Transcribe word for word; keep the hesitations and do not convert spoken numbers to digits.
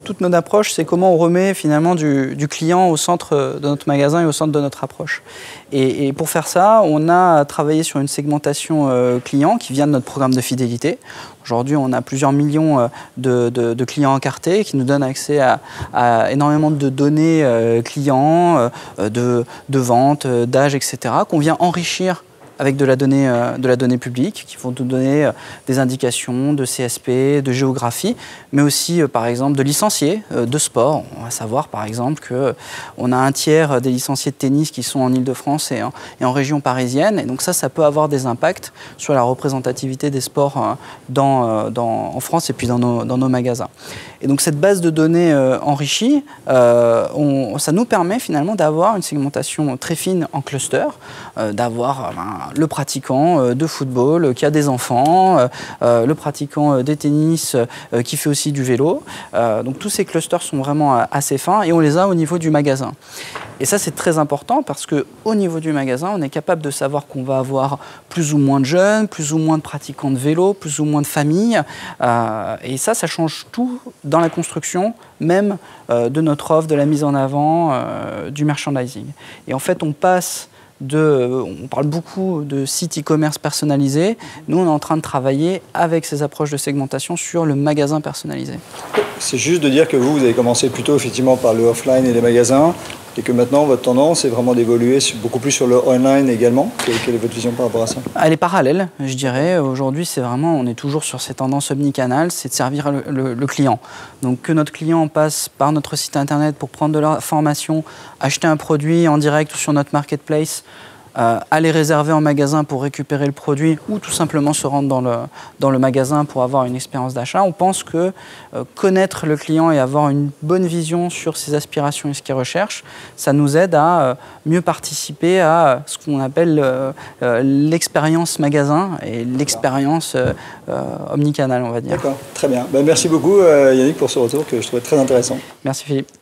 toute notre approche, c'est comment on remet finalement du, du client au centre de notre magasin et au centre de notre approche. Et, et pour faire ça, on a travaillé sur une segmentation euh, client qui vient de notre programme de fidélité. Aujourd'hui, on a plusieurs millions de, de, de clients encartés qui nous donnent accès à, à énormément de données euh, clients, euh, de, de vente, d'âge, et cetera, qu'on vient enrichir avec de la donnée, euh, de la donnée publique, qui vont nous donner euh, des indications de C S P, de géographie, mais aussi, euh, par exemple, de licenciés euh, de sport. On va savoir, par exemple, qu'on a un tiers des licenciés de tennis qui sont en Île-de-France et, et en région parisienne. Et donc ça, ça peut avoir des impacts sur la représentativité des sports euh, dans, euh, dans, en France et puis dans nos, dans nos magasins. Et donc cette base de données euh, enrichie, euh, on, ça nous permet finalement d'avoir une segmentation très fine en cluster, euh, d'avoir euh, ben, le pratiquant euh, de football euh, qui a des enfants, euh, euh, le pratiquant euh, des tennis euh, qui fait aussi du vélo. Euh, donc tous ces clusters sont vraiment euh, assez fins et on les a au niveau du magasin. Et ça, c'est très important parce qu'au niveau du magasin, on est capable de savoir qu'on va avoir plus ou moins de jeunes, plus ou moins de pratiquants de vélo, plus ou moins de familles. Euh, et ça, ça change tout dans la construction, même euh, de notre offre, de la mise en avant, euh, du merchandising. Et en fait, on passe de... On parle beaucoup de sites e-commerce personnalisés. Nous, on est en train de travailler avec ces approches de segmentation sur le magasin personnalisé. C'est juste de dire que vous, vous avez commencé plutôt effectivement par le offline et les magasins, et que maintenant, votre tendance est vraiment d'évoluer beaucoup plus sur le online également. Quelle, quelle est votre vision par rapport à ça? Elle est parallèle, je dirais. Aujourd'hui, c'est vraiment, on est toujours sur ces tendances omnicanales, c'est de servir le, le, le client. Donc que notre client passe par notre site internet pour prendre de l'information, acheter un produit en direct ou sur notre marketplace, Euh, aller réserver en magasin pour récupérer le produit ou tout simplement se rendre dans le, dans le magasin pour avoir une expérience d'achat. On pense que euh, connaître le client et avoir une bonne vision sur ses aspirations et ce qu'il recherche, ça nous aide à euh, mieux participer à ce qu'on appelle euh, euh, l'expérience magasin et l'expérience euh, euh, omnicanale, on va dire. D'accord, très bien. Ben, merci beaucoup euh, Yannick pour ce retour que je trouvais très intéressant. Merci Philippe.